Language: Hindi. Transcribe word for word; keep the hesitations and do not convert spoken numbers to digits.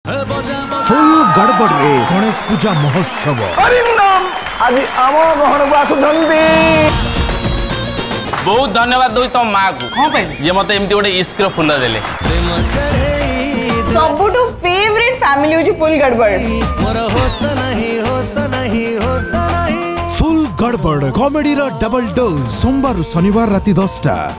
फुल गड़बड़ रे गणेश पूजा महोत्सव अरिंदम आज आम गहन को आसुंदी। बहुत धन्यवाद दूँ तुम माँ को ये मत एमती गोटे इश्क फुल देले। सबुठु फेवरेट फैमिली होची फुल गड़बड़। फुल गड़बड़ कॉमेडी रो डबल डोज सोमवार शनिवार राति दस टा।